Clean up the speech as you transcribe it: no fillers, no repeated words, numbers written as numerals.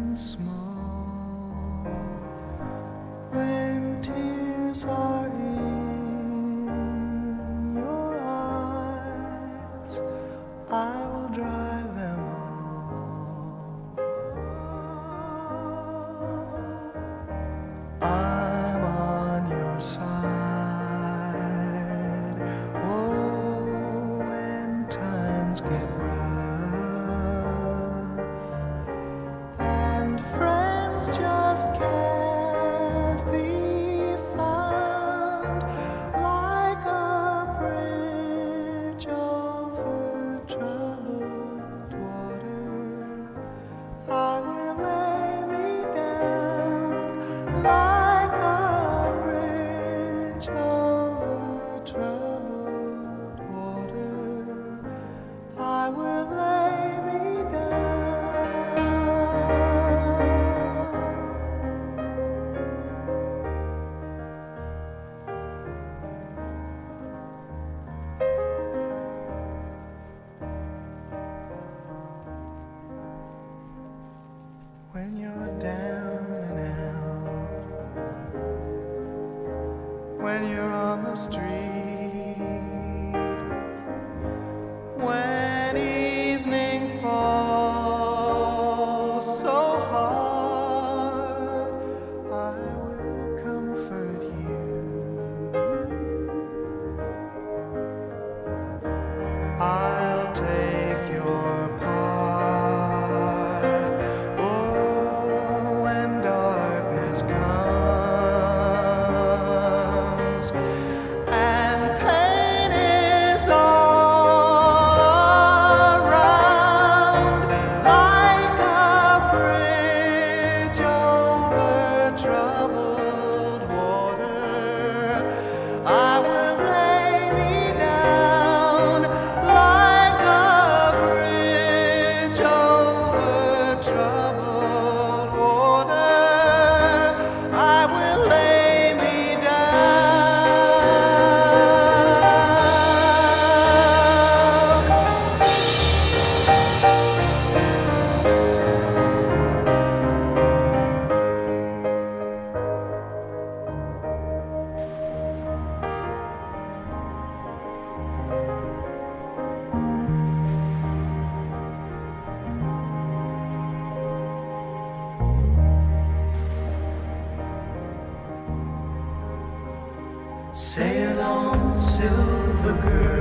and small. When tears are in your eyes, I will dry them all. I'm on your side. Oh, when times get rough and friends just can't be found, like a bridge over troubled water, I will lay me down. Like a bridge over troubled water, I will lay me down. When you're down and out, when you're on the street, when evening falls so hard, I will comfort you. I'll take your part. Oh, when darkness comes and pain is all around, like a bridge over troubled water, I will lay me down. Like a bridge over troubled water, I will lay me Sail on, silver girl.